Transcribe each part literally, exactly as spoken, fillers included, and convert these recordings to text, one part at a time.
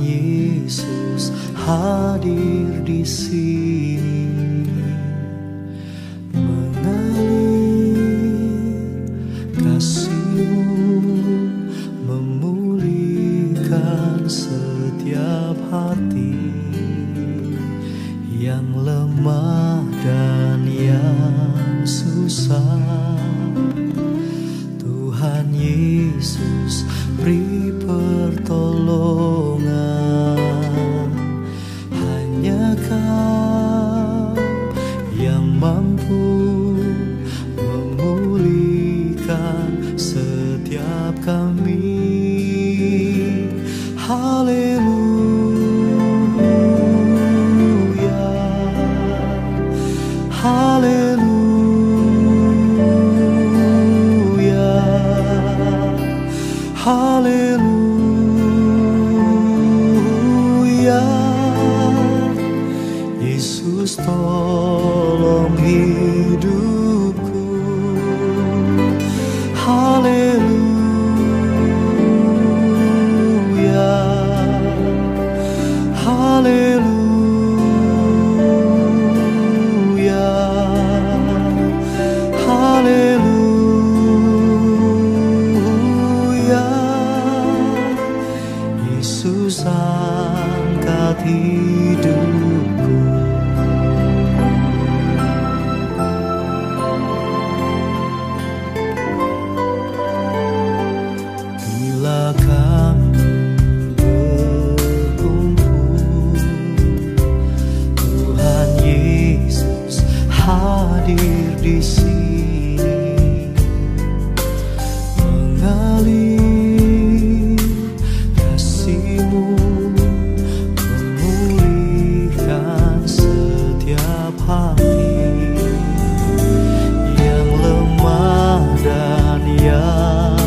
Yesus hadir di sini, mengalir kasih-Mu, memulihkan setiap hati yang lemah dan yang susah. Tuhan Yesus, beri pertolongan. Hanya Kau yang mampu memulihkan setiap kami. Haleluya, haleluya, haleluya. Yesus, tolong hidupku. Haleluya, haleluya, haleluya. Yesus, angkat hidupku. Bila kami berkumpul, Tuhan Yesus hadir di sini, mengalir kasih-Mu, memulihkan setiap hati yang lemah dan yang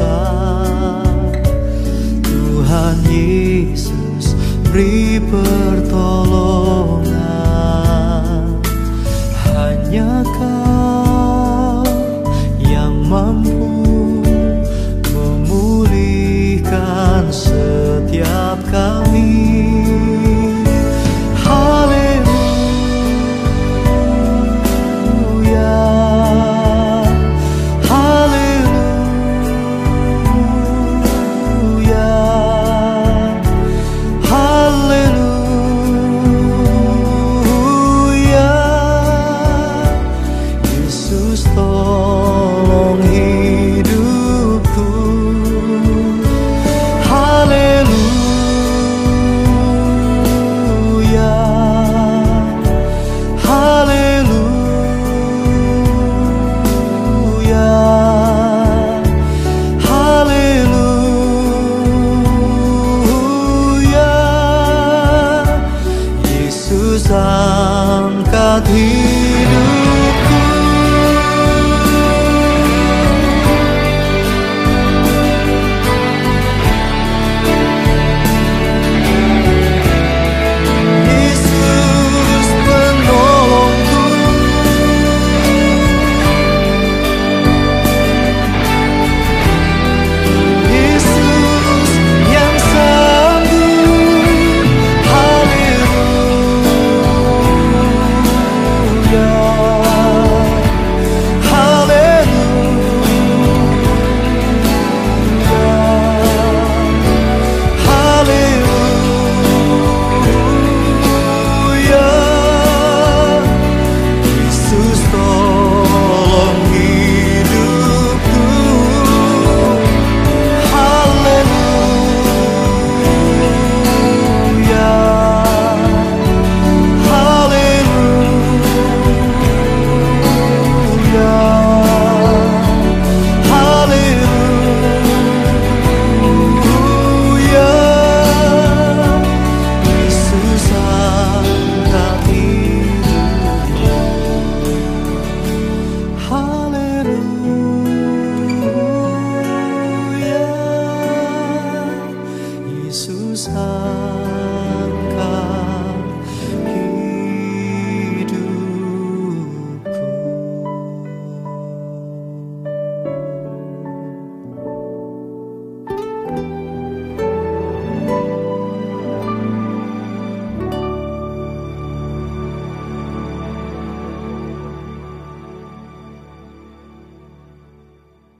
susah. Tuhan Yesus, beri pertolongan.